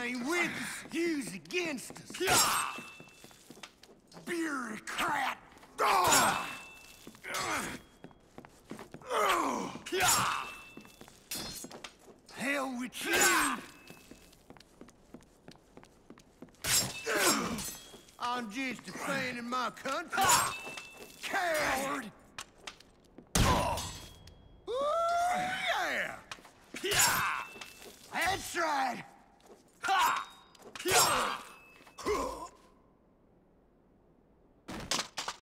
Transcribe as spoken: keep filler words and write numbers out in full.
ain't with us, he's against us. Bureaucrat! Hell with you! I'm just defending my country. Coward!